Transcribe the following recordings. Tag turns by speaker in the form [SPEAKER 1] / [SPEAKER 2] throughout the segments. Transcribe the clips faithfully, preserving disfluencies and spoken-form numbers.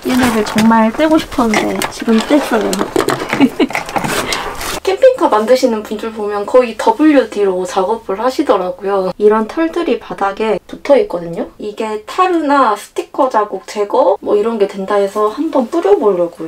[SPEAKER 1] 얘네를 정말 떼고 싶었는데 지금 뗐어요. 캠핑카 만드시는 분들 보면 거의 더블유디로 작업을 하시더라고요. 이런 털들이 바닥에 붙어있거든요. 이게 타르나 스티커 자국 제거 뭐 이런 게 된다 해서 한번 뿌려보려고요.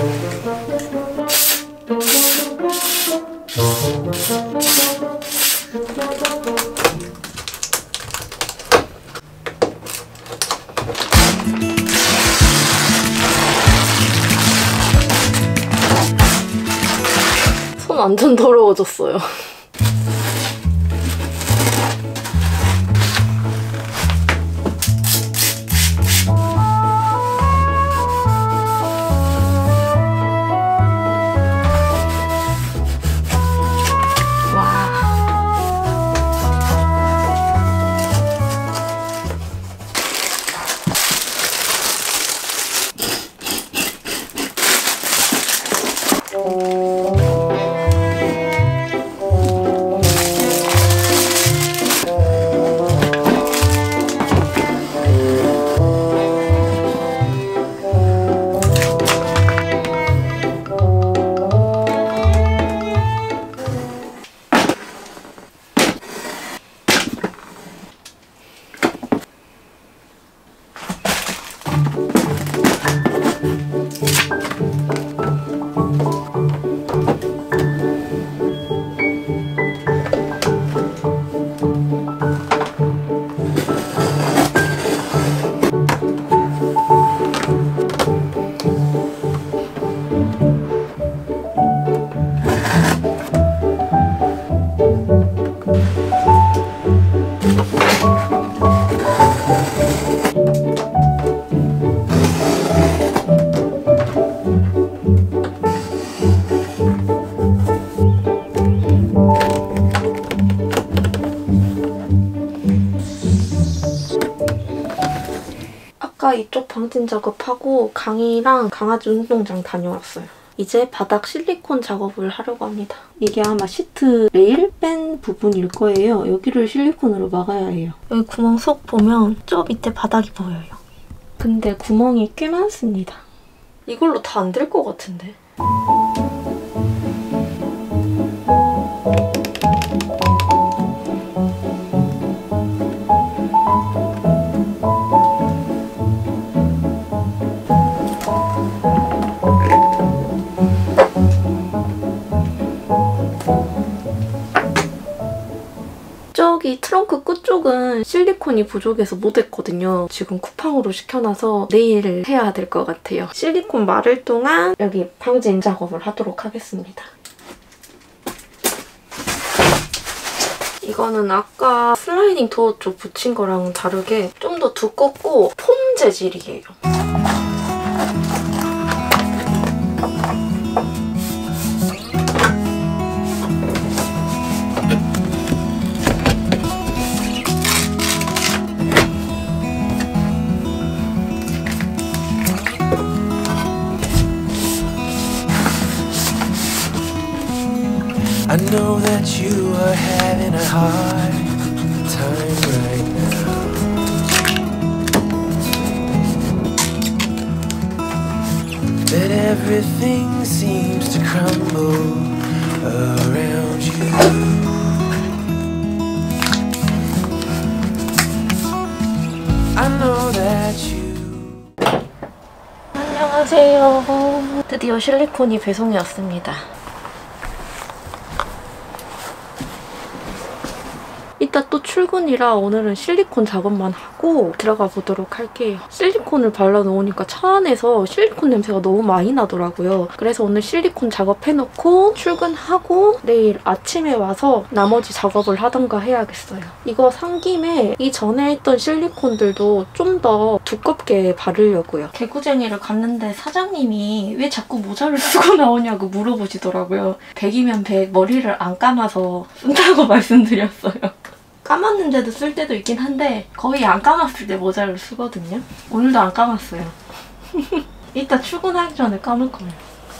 [SPEAKER 1] 손 완전 더러워졌어요. 아까 이쪽 방진 작업하고 강이랑 강아지 운동장 다녀왔어요. 이제 바닥 실리콘 작업을 하려고 합니다. 이게 아마 시트 레일 뺀 부분일 거예요. 여기를 실리콘으로 막아야 해요. 여기 구멍 속 보면 저 밑에 바닥이 보여요. 근데 구멍이 꽤 많습니다. 이걸로 다 안 될 것 같은데. 저기 트렁크 끝쪽은 실리콘이 부족해서 못했거든요. 지금 쿠팡으로 시켜놔서 내일 해야 될 것 같아요. 실리콘 마를 동안 여기 방진 작업을 하도록 하겠습니다. 이거는 아까 슬라이딩 도어 쪽 붙인 거랑 다르게 좀 더 두껍고 폼 재질이에요.
[SPEAKER 2] I know that you are having a hard time right now. That everything seems to crumble around you. I know that you.
[SPEAKER 1] 안녕하세요. 드디어 실리콘이 배송이 왔습니다. 이따 또 출근이라 오늘은 실리콘 작업만 하고 들어가 보도록 할게요. 실리콘을 발라놓으니까 차 안에서 실리콘 냄새가 너무 많이 나더라고요. 그래서 오늘 실리콘 작업해놓고 출근하고 내일 아침에 와서 나머지 작업을 하던가 해야겠어요. 이거 산 김에 이전에 했던 실리콘들도 좀 더 두껍게 바르려고요. 개구쟁이를 갔는데 사장님이 왜 자꾸 모자를 쓰고 나오냐고 물어보시더라고요. 백이면 백, 머리를 안 감아서 쓴다고 말씀드렸어요. 감았는데도 쓸 때도 있긴 한데 거의 안 감았을 때 모자를 쓰거든요. 오늘도 안 감았어요. 이따 출근하기 전에 감을 거예요.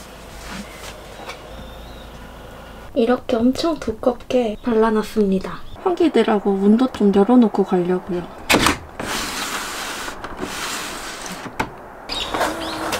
[SPEAKER 1] 이렇게 엄청 두껍게 발라놨습니다. 환기들하고 문도 좀 열어놓고 가려고요.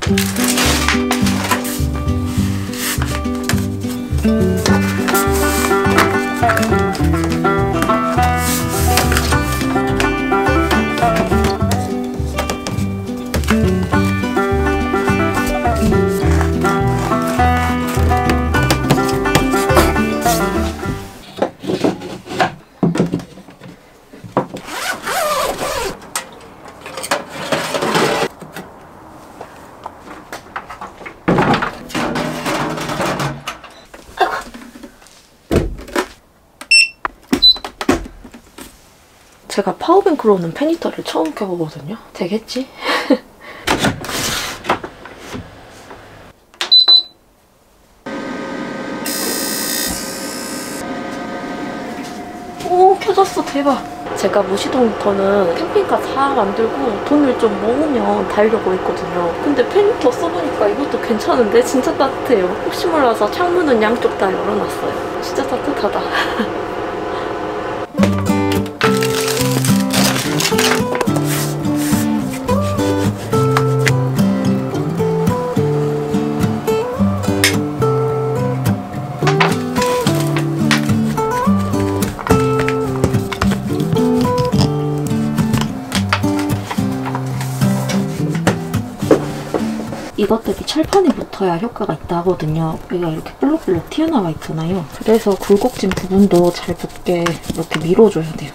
[SPEAKER 1] 제가 파워뱅크로는 팬히터를 처음 켜보거든요. 되겠지? 오, 켜졌어. 대박. 제가 무시동 히터는 캠핑카 다 만들고 돈을 좀 모으면 달려고 했거든요. 근데 팬히터 써보니까 이것도 괜찮은데? 진짜 따뜻해요. 혹시 몰라서 창문은 양쪽 다 열어놨어요. 진짜 따뜻하다. 이것 대비 철판에 붙어야 효과가 있다 하거든요. 여기가 이렇게 볼록볼록 튀어나와 있잖아요. 그래서 굴곡진 부분도 잘 붙게 이렇게 밀어줘야 돼요.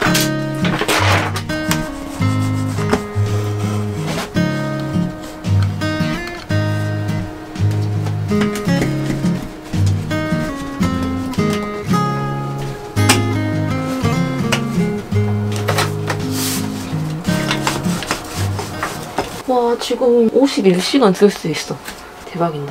[SPEAKER 1] 와, 지금 오십일 시간 쓸 수 있어. 대박인데?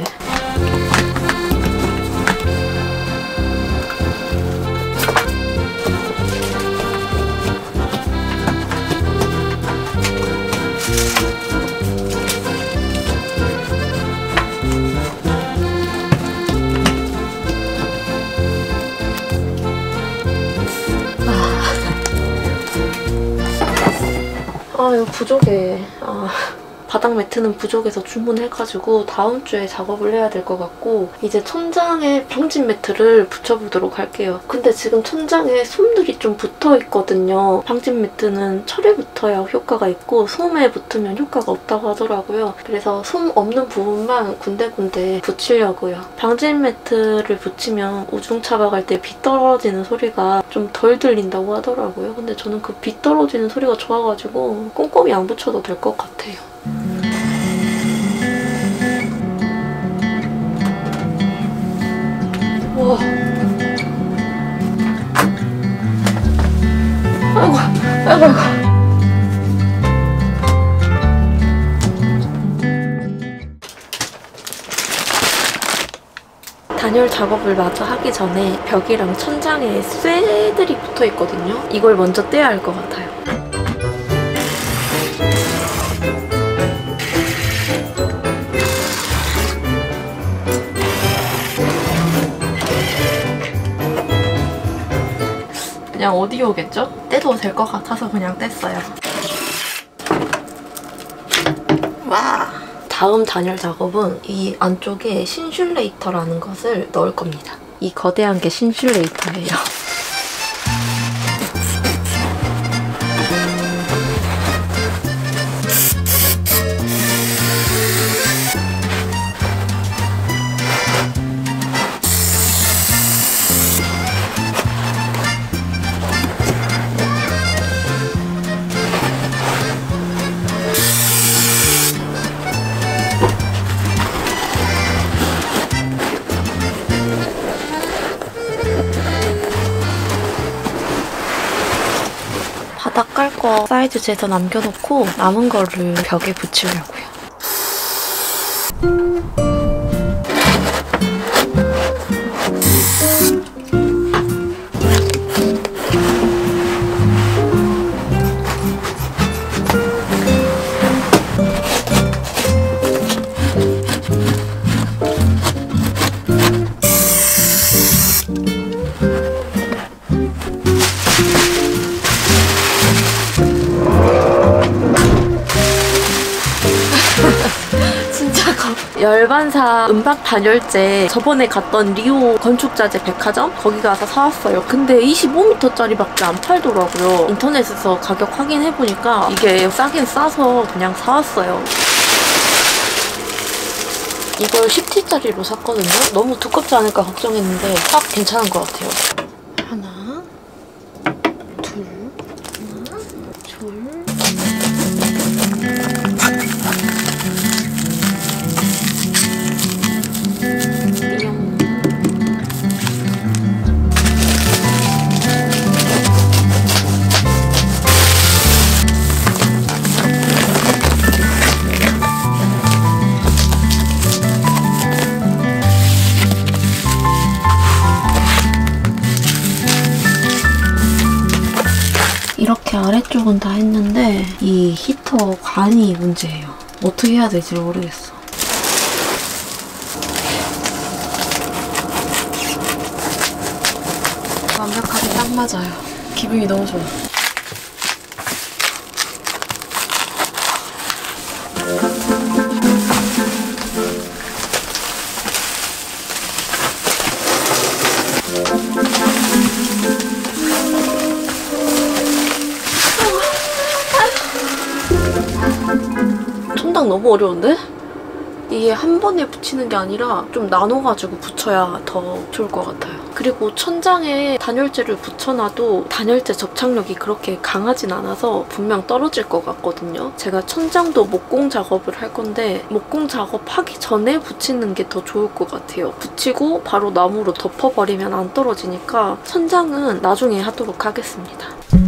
[SPEAKER 1] 아, 이거 부족해. 아. 바닥 매트는 부족해서 주문해가지고 다음 주에 작업을 해야 될 것 같고 이제 천장에 방진 매트를 붙여보도록 할게요. 근데 지금 천장에 솜들이 좀 붙어있거든요. 방진 매트는 철에 붙어야 효과가 있고 솜에 붙으면 효과가 없다고 하더라고요. 그래서 솜 없는 부분만 군데군데 붙이려고요. 방진 매트를 붙이면 우중 차박할 때 비 떨어지는 소리가 좀 덜 들린다고 하더라고요. 근데 저는 그 비 떨어지는 소리가 좋아가지고 꼼꼼히 안 붙여도 될 것 같아요. 우와. 아이고, 아이고, 아이고. 단열 작업을 마저 하기 전에 벽이랑 천장에 쇠들이 붙어있거든요. 이걸 먼저 떼야 할 것 같아요. 그냥 오디오겠죠? 떼도 될 것 같아서 그냥 뗐어요. 와! 다음 단열 작업은 이 안쪽에 신슐레이터라는 것을 넣을 겁니다. 이 거대한 게 신슐레이터예요. 바닥 깔 거 사이즈 재서 남겨놓고 남은 거를 벽에 붙이려고요. 열반사 은박 단열재 저번에 갔던 리오 건축자재 백화점 거기 가서 사왔어요. 근데 이십오 미터짜리밖에 안 팔더라고요. 인터넷에서 가격 확인해보니까 이게 싸긴 싸서 그냥 사왔어요. 이걸 십 티짜리로 샀거든요. 너무 두껍지 않을까 걱정했는데 딱 괜찮은 것 같아요. 하나, 둘, 하나, 둘. 이렇게 아래쪽은 다 했는데 이 히터 관이 문제예요. 어떻게 해야 될지 모르겠어. 완벽하게 딱 맞아요. 기분이 너무 좋아. 천장 너무 어려운데? 이게 한 번에 붙이는 게 아니라 좀 나눠가지고 붙여야 더 좋을 것 같아요. 그리고 천장에 단열재를 붙여놔도 단열재 접착력이 그렇게 강하진 않아서 분명 떨어질 것 같거든요. 제가 천장도 목공 작업을 할 건데 목공 작업하기 전에 붙이는 게 더 좋을 것 같아요. 붙이고 바로 나무로 덮어버리면 안 떨어지니까 천장은 나중에 하도록 하겠습니다.